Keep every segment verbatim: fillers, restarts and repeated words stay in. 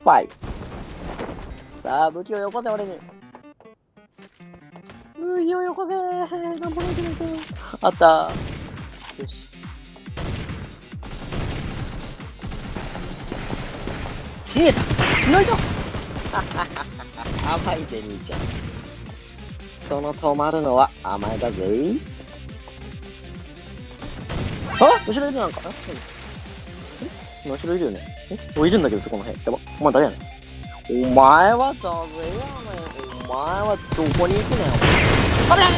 ファイブ。さあ、武器をよこせ、俺に。武器をよこせー。なんもないけど。あったー。よし。見えた。よいしょ。甘いぜ、兄ちゃん。その止まるのは甘えだぜ。あ、後ろいるなんか。え後ろいるよね。えお、いるんだけど、そこの辺。やば。お前誰やねん。お前は誰やねん。お前はどこに行くねん。あれ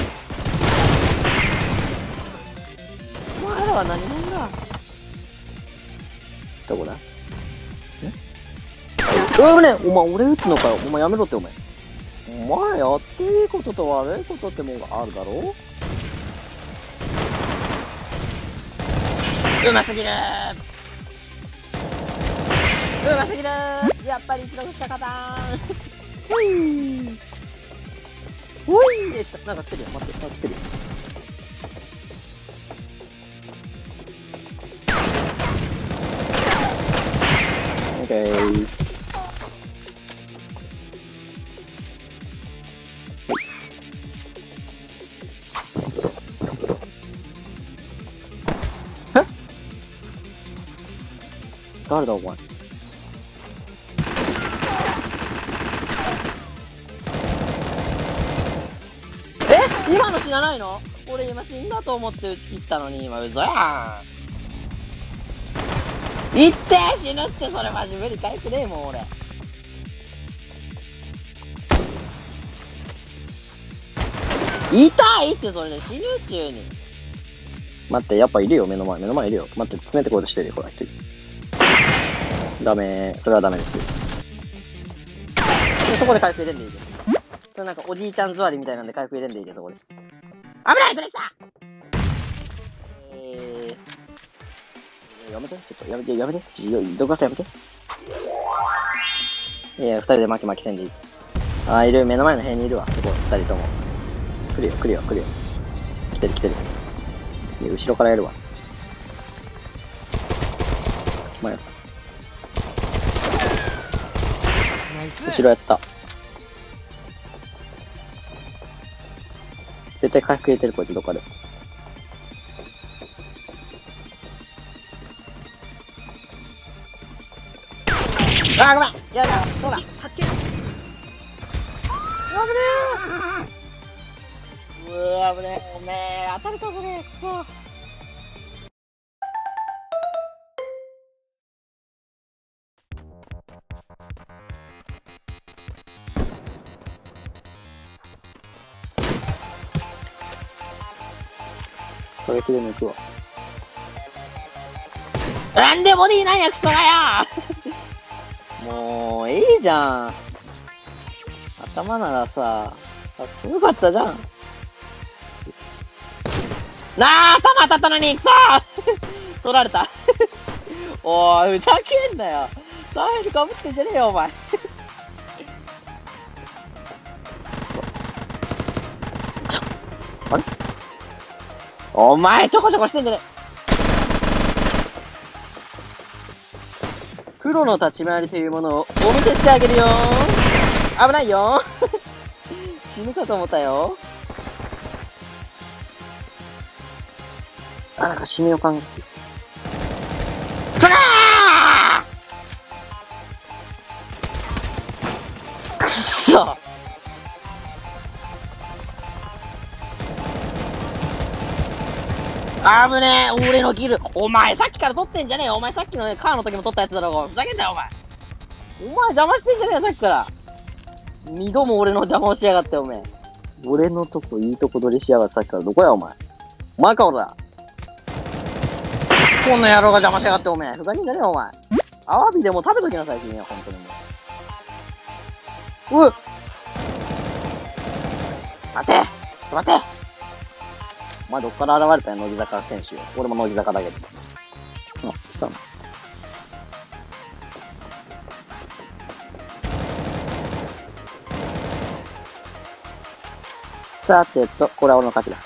お前らは何者だ。どこだ。えうわ、ね、お前俺撃つのかよ。お前やめろって、お前。お前やっていいことと悪いことってもんがあるだろう。うますぎるー。うますぎるー。やっぱり一度したかたーん。ほいほいでした。なんか来てるよ。待って、なんか来てるよ。オッケー。誰だお前。え今の死なないの？俺今死んだと思って撃ち切ったのに今嘘やん。いって死ぬってそれマジ無理返ってねえもん俺。痛いってそれで死ぬっちゅうに。待ってやっぱいるよ目の前目の前いるよ。待って詰めてこうとしてるよほら一人。ダメそれはダメですよ。そこで回復入れんでいいです。それなんかおじいちゃん座りみたいなんで回復入れんでいいですそこで。危ないブレーキさえーやめてちょっとやめてやめてどかせやめて。いや二人で巻き巻きせんでいい。あーいる目の前の部屋にいるわそこ二人とも。来るよ来るよ来るよ。来てる来てる。いや後ろからやるわ。前後ろやった。絶対回復入れてるこいつどっかで。あーごめんやだそうだ発見。危ねえ。うわ危ねえ。おめえ当たるかこれ。くそ。狙撃で抜くわ。なんでボディないやクソがよもういいじゃん。頭ならさ、かっこよかったじゃん。なあ頭当たったのにクソ取られたおーいふざけんなよ。サイルかぶってんじゃねえよお前あれお前ちょこちょこしてんじゃねえ。黒の立ち回りというものをお見せしてあげるよー。危ないよー死ぬかと思ったよ。あ、なんか死ぬ予感が。そらーくっそあぶねえ俺のキル。お前さっきから取ってんじゃねえよ。お前さっきのねカーの時も取ったやつだろう。ふざけんなよお前。お前邪魔してんじゃねえよさっきから二度も俺の邪魔をしやがっておめえ。俺のとこいいとこ取りしやがってさっきからどこやお前。お前か俺だ。こんな野郎が邪魔しやがっておめえ。ふざけんじゃねえよお前。アワビでも食べときなさい君は本当にもう。うっ待て待てお前どっから現れたよ乃木坂選手よ。俺も乃木坂だけど。あ、来たの。さてと、これは俺の勝ちだ。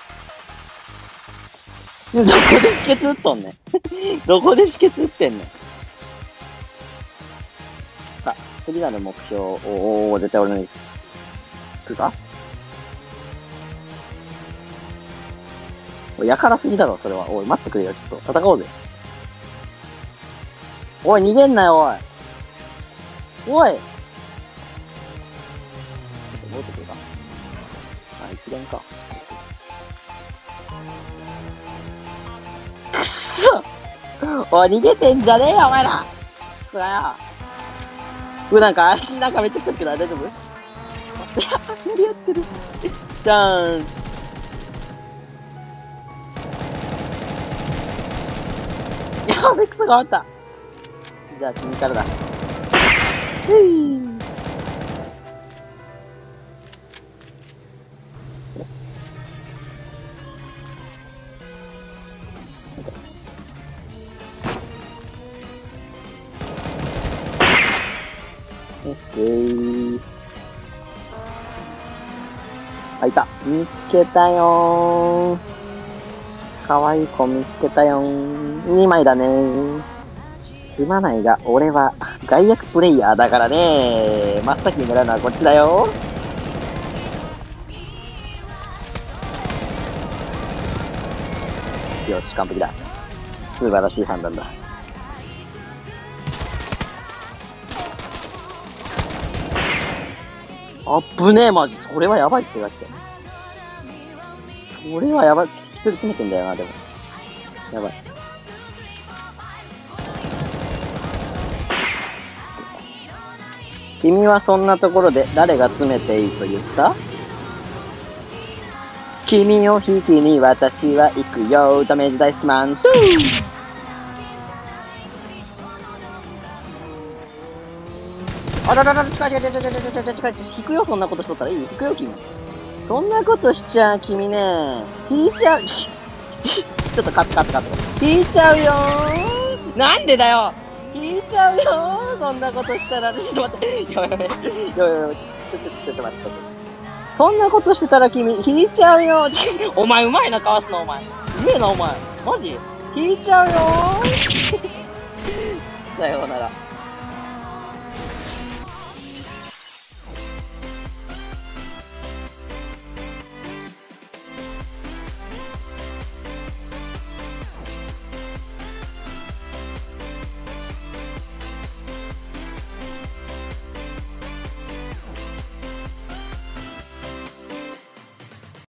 どこで止血打っとんねんどこで止血打ってんねん次なる目標、おーおー、絶対俺のに、来るか？おい、やからすぎだろ、それは。おい、待ってくれよ、ちょっと。戦おうぜ。おい、逃げんなよ、おい。おい。戻ってくるか。あ、一連か。くっそおい、逃げてんじゃねえよ、お前らくらよ。う、なんか、なんかめっちゃ来るけど、大丈夫？いや、無理やってるし。チャンス。やべ、クソが終わった。じゃあ、君からだ。ふぃー。オッケー。あ、いた。見つけたよー。かわいい子見つけたよー。にまいだねー。すまないが、俺は外役プレイヤーだからね。真っ先に狙うのはこっちだよ。よし、完璧だ。素晴らしい判断だ。あっぶねえ、マジ。それはやばいって言われてた。それはやばい。一人詰めてんだよな、でも。やばい。君はそんなところで誰が詰めていいと言った？君を引きに私は行くよ。ダメージ大好きマン。トゥーあららら、近い近い近い近い近い近い近い。引くよ、そんなことしとったらいい？引くよ、君。そんなことしちゃう、君ね。引いちゃう。ちょっとカットカットカット。引いちゃうよー。なんでだよ。引いちゃうよー。そんなことしたら、ちょっと待って。やばいやばい。やばいやばい。ちょっと、ちょっと、ちょっと待って。そんなことしてたら君、引いちゃうよー。お前うまいな、かわすの、お前。うめえな、お前。マジ引いちゃうよー。さようなら。